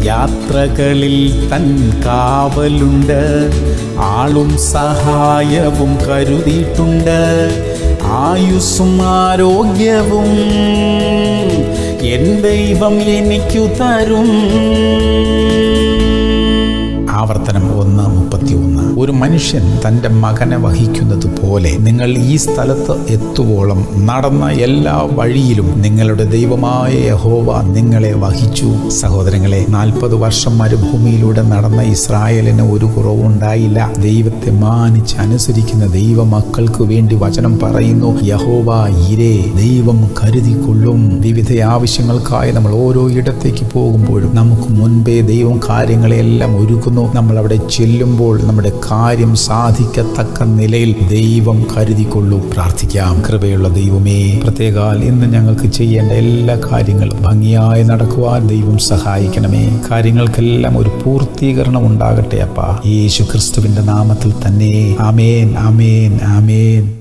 യാത്രകളിൽ തൻ കാവലുണ്ട്, ആളും സഹായവും കരുതിയിട്ടുണ്ട്. ആയുസ്സും ആരോഗ്യവും എൻ ദൈവം എനിക്കു തരും. ആവർത്തനം 1:31. ഒരു മനുഷ്യൻ തൻ്റെ മകനെ വഹിക്കുന്നത് പോലെ നിങ്ങൾ ഈ സ്ഥലത്ത് എത്തുവോളം നടന്ന എല്ലാ വഴിയിലും നിങ്ങളുടെ ദൈവമായ യഹോവ നിങ്ങളെ വഹിച്ചു. സഹോദരങ്ങളെ, 40 വർഷം മരുഭൂമിയിലൂടെ നടന്ന ഇസ്രായേലിന് ഒരു കുറവുണ്ടായില്ല. ദൈവത്തെ മാനിച്ച് അനുസരിക്കുന്ന ദൈവമക്കൾക്ക് വേണ്ടി വചനം പറയുന്നു, യഹോവ ഇരേ, ദൈവം കരുതിക്കൊള്ളും. വിവിധ ആവശ്യങ്ങൾക്കായി നമ്മൾ ഓരോ ഇടത്തേക്ക് പോകുമ്പോഴും നമുക്ക് മുൻപേ ദൈവം കാര്യങ്ങളെല്ലാം ഒരുക്കുന്നു. നമ്മൾ അവിടെ ചെല്ലുമ്പോൾ നമ്മുടെ കാര്യം സാധിക്കത്തക്ക നിലയിൽ ദൈവം കരുതിക്കൊള്ളൂ. പ്രാർത്ഥിക്കാം. കൃപയുള്ള ദൈവമേ, പ്രത്യേകാൽ ഇന്ന് ഞങ്ങൾക്ക് ചെയ്യേണ്ട എല്ലാ കാര്യങ്ങളും ഭംഗിയായി നടക്കുവാൻ ദൈവം സഹായിക്കണമേ. കാര്യങ്ങൾക്കെല്ലാം ഒരു പൂർത്തീകരണം ഉണ്ടാകട്ടെ അപ്പാ, യേശു ക്രിസ്തുവിന്റെ നാമത്തിൽ തന്നെ. ആമേൻ, ആമേൻ, ആമേൻ.